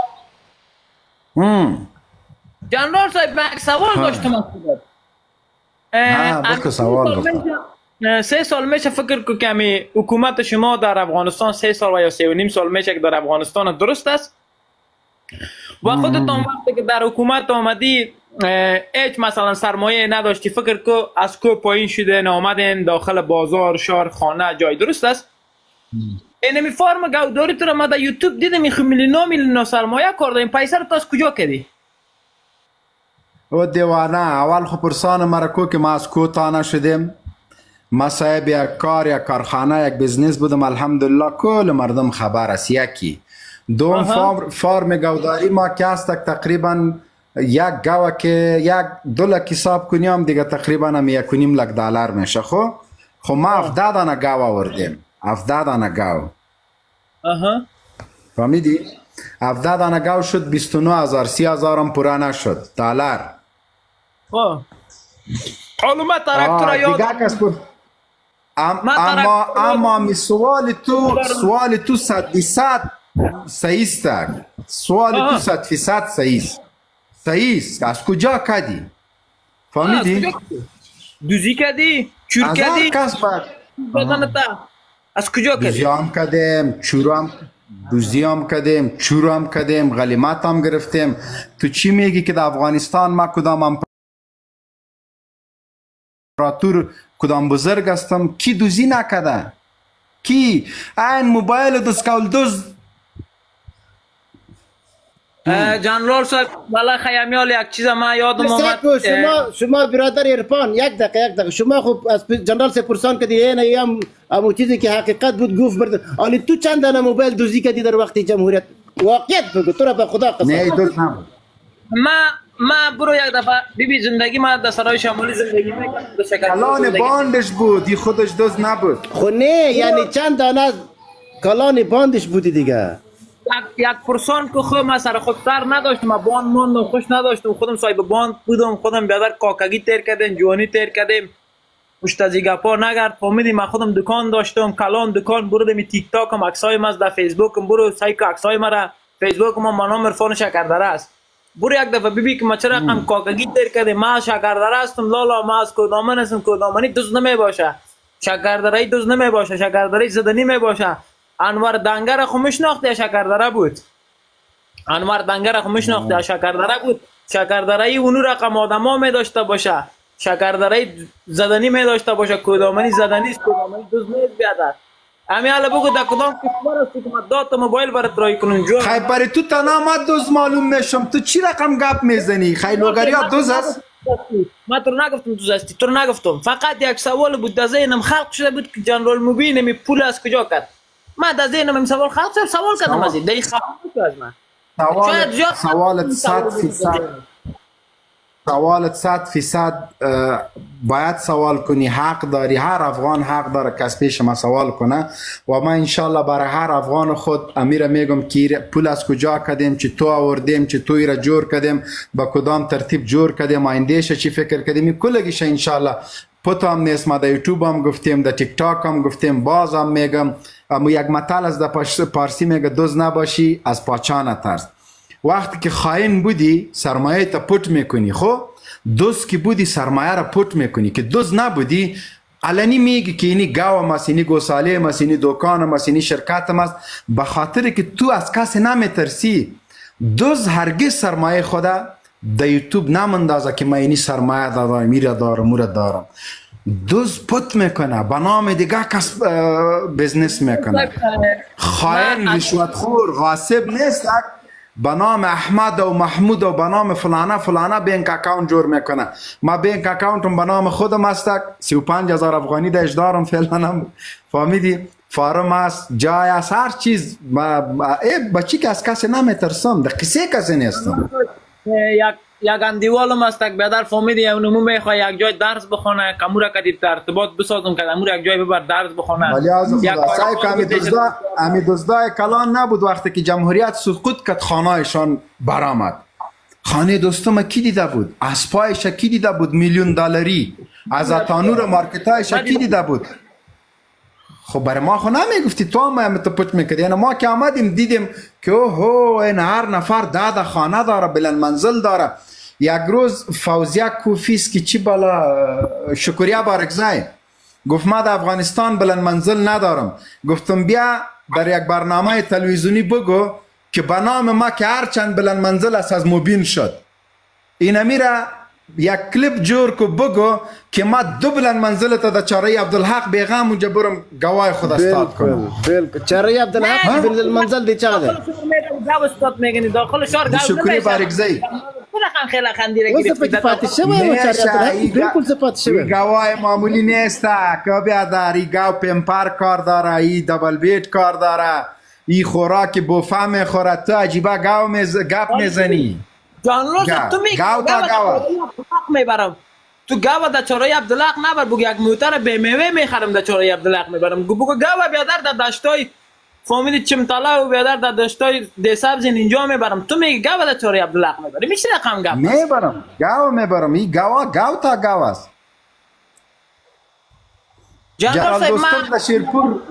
نمیم جنرال صاحب من یک سوال داشتم از خودت بلکه سوال داشتم 3 سال میشه فکر که کمی حکومت شما در افغانستان 3 سال و یا 3.5 سال میشه که در افغانستان درست است و خودتان وقتی که در حکومت آمدی هیچ مثلا سرمایه نداشتی فکر که از کو پایین شده آمدین داخل بازار شهر خانه جای درست است اینمی فارم گوداری تو را ما در یوتیوب دیدم میخوی میلیون سرمایه کرده این پیسه رو تو از کجا کردی و دیوانه اول خو پرسان مرکو که ما از کوتانه شدیم ما صاحب یک کار یک کارخانه یک بزنس بودم الحمدلله کل مردم خبر است یکی دوم فارم گوداری ما که است تقریبا یک گاوه که 1-2 لک حساب کنیم دیگه تقریبا هم 1.5 لک دلار میشه خو ما 70 دانه گاوه آوردیم 70 دانه گاو فهمیدی 70 دانه گاو شد 29000 30000 هم پورا نشد دلار علومه ترکتور یاد اما می سوال تو 100% صحیح است سوال تو 100% صحیح است از کجا کردی فهمیدی دوزی کردی چور کردی از کجا کردی دوزی هم کردیم دوزی هم کردیم چور هم کردیم غلیمت هم گرفتیم تو چی میگی که در افغانستان ما کدام امپراتور کدام بزرگ هستم کی دوزی نکده کی این موبایل دست کول دوز جنرال صاحب والا خیامیال یک چیز ما یادم آمد شما برادر عرفان یک دقیقه شما خب از جنرال سے پرسان کردی این همون چیزی که حقیقت بود گفت برد آلی تو چند دانه موبایل دزدی کردی در وقت جمهوریت واقعیت بگو تو را به خدا قسم نه دوست نبود ما برو یک دفعه بیبی زندگی ما در سرای شمالی زندگی میکنم کلان باندش بود این خودش دوست نبود خب نه یعنی چند دانه کلان باندش بودی دیگه یک پرسان که خود ما سر خود سر نداشتم باند موندم خوش نداشتم خودم صاحب باند بودم خودم بیادر کاکگی تیر کردیم جوانی تیر کردیم مشتزی گپا نگرد فهمیدیم من خودم دکان داشتم کلان دکان بردم تیک تاک هم عکسای ما در فیسبوکم برو سایک عکسای ما را فیسبوک ما منام عرفان شکردره است برو یک دفعه ببین که ما چرا رقم کاکگی تیر کردیم ما شکردره هستم لالا ما از کدامن هستم کدامنی دوست نمی باشه شکردره دوست نمی باشه شکردره زدنی می باشه انور دنگر خو میشناخته شکردره بود انور دنگر خو میشناخته شکردره بود شکردره اونو رقم آدما می داشته باشه شکردره زدنی می داشته باشه کدامنی زدنی است کدامنی دوز نیست بیادر همین حالا بگو در کدام کشور است که ما داد موبایل برات رای کنون جو خیلی برای تو تنها ما دوز معلوم میشم تو چی رقم گپ میزنی خیلی لوگری ها دوز است ما تو نگفتم دوز هستی تو نگفتم فقط یک سوال بود در ذهنم خلق شده بود که جنرال مبین می پول از کجا کرد ما در ذهنم این سوال خلق شد سوال کردم از این دیگه خبر تو از من سوالت 100% باید سوال کنی حق داری هر افغان حق داره که از پیش ما سوال کنه و ما انشالله برای هر افغان خود امیره میگم که پول از کجا کردیم چی تو آوردیم چی تو ایره جور کردیم با کدام ترتیب جور کردیم آیندهش چی فکر کردیم کلگیش انشالله پتو هم نیست ما در یوتیوب هم گفتیم در تیک تاک هم گفتیم باز هم میگم اما یک مطال از در پارسی میگه دوز نباشی از پاچا نترس وقتی که خائن بودی سرمایه تا پوت میکنی خب دوست که بودی سرمایه را پوت میکنی که دوست نبودی علنی میگی که اینی گاوم است اینی گوساله است اینی دکانم است اینی شرکتم است به خاطر که تو از کسی نمیترسی دوست هرگز سرمایه خدا در یوتیوب نماندازه که من اینی سرمایه دارم میره دارم مورا دارم دوز پت میکنه به نام دیگه کس بزنس میکنه خائن رشوتخور غاصب نیست به نام احمد و محمود و به نام فلانه بینک اکاونت جور میکنه ما بینک اکاونتم به نام خودم است 35,000 افغانی داشت دارم فعلا فهمیدی فارم است جای است هر چیز بچی که از کسی نمیترسم در قصه کسی نیستم یک اندیوالم است که بیادر فهمیدی اونمو میخواه یک جای درس بخونه کمورا کدید ارتباط بسازم که امور یک جای ببر درس بخونه ولی از خدا سعی که امی دزدای کلان نبود وقتی که جمهوریت سقوط کرد خانهایشان برآمد خانه دوستم کی دیده بود اسپایش کی دیده بود $1,000,000 از تانور مارکتایش کی دیده بود خب برای ما خو نمیگفتی تو هم پوت میکردی یعنی ما که آمدیم دیدیم که اوهو این هر نفر داده خانه داره بلند منزل داره یک روز فوزیه کوفیس که چی بالا شکریه بارکزای گفت ما در افغانستان بلند منزل ندارم گفتم بیا در یک برنامه تلویزیونی بگو که به نام ما که هر چند بلند منزل است از مبین شد این میره یک کلیپ جور کو بگو که ما دو بلند منزل تا در چاره عبدالحق بیغم اونجا برم گواه خود استاد کنم چاره عبدالحق بلند منزل دی چقدر گاو استاد میگنی داخل شهر گاو شکری بارکزی خیلی خندیره گرفتی گواه معمولی نیست که بیادر ای گاو پمپر کار داره ای دبل بیت کار داره ای خوراک بوفه میخوره تو عجیبه گپ میزنی جانلوس تو میگی گاو میبرم تو گاو در چاره عبدالحق نبر بگو یک موتر BMW میخرم در چاره عبدالحق میبرم بگو گاو بیادر در دشتای فهمیدی چمتالا و بیادر در دشتای دیسابز اینجا میبرم تو میگی گاو در چاره عبدالحق میبرم میشه رقم گاو میبرم گاو میبرم این گاو تا گاو است جنرال دوستم در شیرپور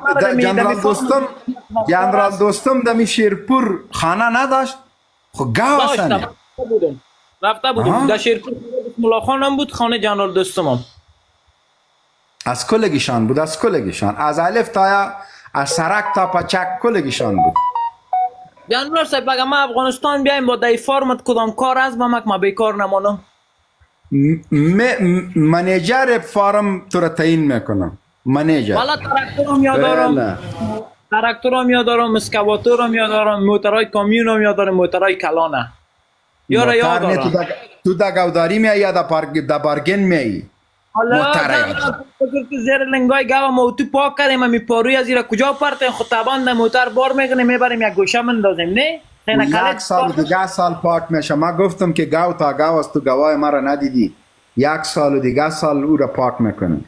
جنرال دوستم در شیرپور خانه نداشت خب گاو هستنه رفته بودم در شیرپور ملا خانم بود خانه جنرال دوستم هم از کلگیشان بود از کلگیشان از الف تا یا از سرک تا پچک کلگیشان بود جنرال صاحب اگه ما افغانستان بیایم با دای فارمت کدام کار از ما بیکار نمانم منیجر فارم تو را تعیین میکنم منیجر والا ترکتورم یاد دارم تراکتور هم یاد دارم، اسکواتور هم یاد دارم، موترهای کامیون هم یاد دارم، موترهای کلانه یاد دارم. تو دا گوداری میایی یا دا بارگن میایی؟ حالا زیر لنگای گاو ما تو پاک کردیم می پاروی از زیر کجا پرتیم خود تابان ده موتر بار میکنیم میبریم یک گوشه مندازیم نه؟ یک سال دیگه سال پاک میشه. ما گفتم که گاو تا گاو است، تو گواه ما را ندیدی. یک سال دیگه سال او را پاک میکنیم.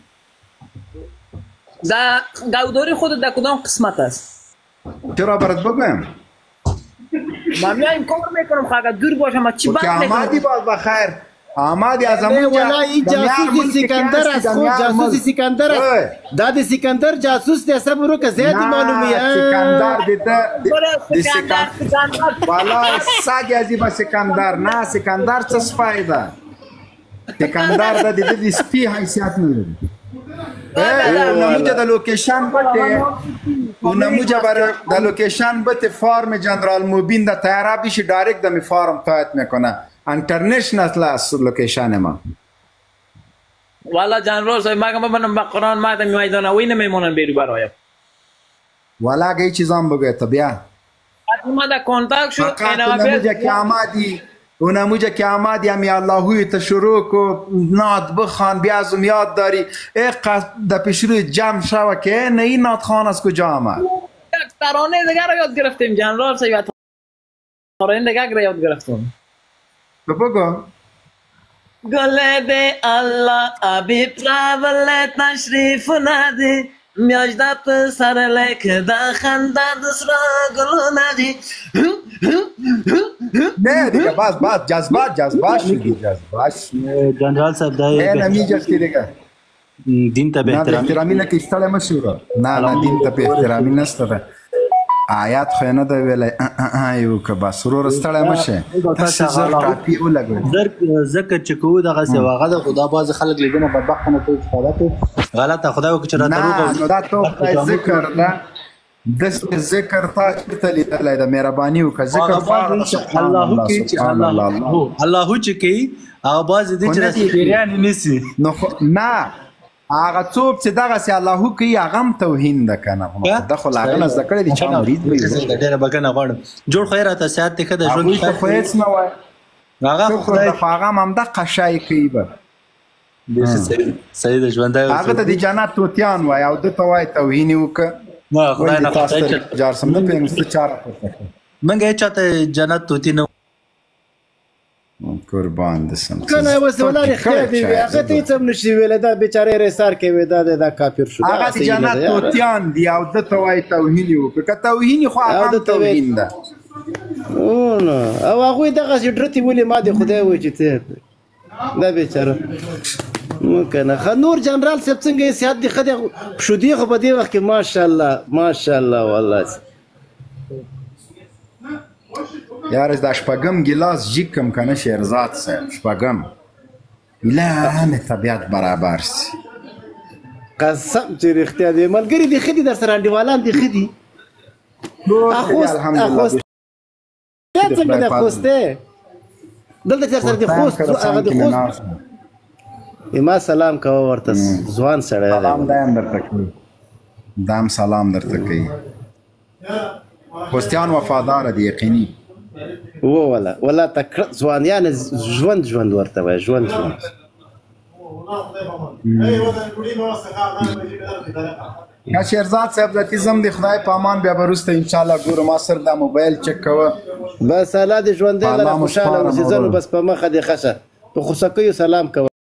گوداری خود در کدام قسمت است؟ چرا برات بگویم؟ من میایم کار میکنم خواهد دور باشم چی بات میکنم؟ آمدی باز بخیر. آمدی از همون این جاسوس سکندر است خود جاسوس سکندر است. داد سکندر جاسوس ده سب رو که زیادی معلومیه. سکندر دیده سکندر والا ساگی ازی با سکندر نه سکندر چه سپایده سکندر ده دیده دی سپی حیثیت نداره. اونموجه ده لوکیشن بته اونموجه ده لوکیشن بته فارم جنرال موبین ده تیاره بیشی دایرکت ده می فارم تایت میکنه انترنشنال است لوکیشن ما. والا جنرال صاحب مگه من با قرآن مادم میدانه وی نمیمونن بیرو برایم. والا اگه ای چیزام بگه تا بیا. ما دا کانتاکت شو. اونموجه که آمدی همی اللهوی تا شروع کو ناد بخوان بیازم یاد داری ای دا پیش روی جمع شوه که نه این ناد خان از کجا آمد؟ ترانه دیگر رو یاد گرفتیم جنرال صاحب. ترانه دیگر رو یاد گرفتیم. بگو گله ده الله ابی تراول تشریف ندی میاجده پسر لک دا خنده دسرا گلو ندی نه دیگه بس جذبات شدی جذبات جنرال صاحب دای نمیجاز که دیگه دین تا به احترامی نه که استاله مشوره نه دین تا به احترامی نستره آیات خو نه دی ویلی یو که بس ورور ستړی مشه تاسو زر کاپي ولګوئ ځکه چې کوو دغه سیواغه د خدا باز خلک لیدنه بدبخت نه کوي استفاده کوي غلطه خدای وکړي چې راته نو دا تو ذکر ده د ذکر تاسو ته لیدلای د مهرباني وکړه ذکر الله کی چې الله چې کی هغه باز دې چې پیران نسی نو نه هغه څوک چې دغه سي الله کوي هغه هم توهین ده کنه د خو لاغه نه ذکر دي چې مرید وي ډېر بګنه غواړم جوړ خیرات سات ته د ژوند ته خو هیڅ نه وای هغه خدای هغه هم د قشای کوي به صحیح د ژوند هغه ته د جنت توتیان وای او د توای توهین وک نه خدای نه خدای جار سم نه پېم ست چاره منګه چاته جنت توتی نه قربان دسم کنه وسولار اختیار دی هغه ته څه نشي ویل دا بیچاره رسار کوي دا کافر شو هغه د جنت توتیان دی او د توای توهین وک که توهین خو هغه توهین ده او هغه دغه جډرتي ولې ما دي خدای و چې ته دا بیچاره ممکنه خنور جنرال صاحب څنګه سیادت دي خدای شو دی خو په دې وخت کې ماشاءالله والله یارز دا شپږم ګلاس جیکم کنه شیرزاد صاحب شپږم لا هم طبيعت برابر سي قسم چې رښتیا دی ملګری دی خدي در سره انډیوالان دی خدي الحمدلله څنګه د خوسته دلته در سره دی خوست هغه دی خوست ما سلام کوه ورته ځوان سره دام سلام درته کوي خوستیان وفادار دي یقیني ولا تک ځوانیان ژوند ورته وای ژوند یا شیرزاد صاحب د تیزم د خدای په امان بیا وروسته ان شاء الله ګورم ما سره د موبایل چک کوه بس الله دې ژوند دې خوشاله اوسې زنه بس په مخه دې خشه په خوشکیو سلام کوه